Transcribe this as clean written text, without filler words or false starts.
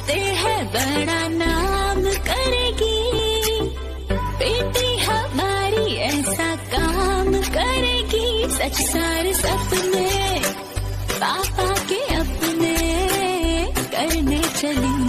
कहते हैं बड़ा नाम करेगी बेटी हमारी, ऐसा काम करेगी। सच सारे सपने पापा के अपने करने चली।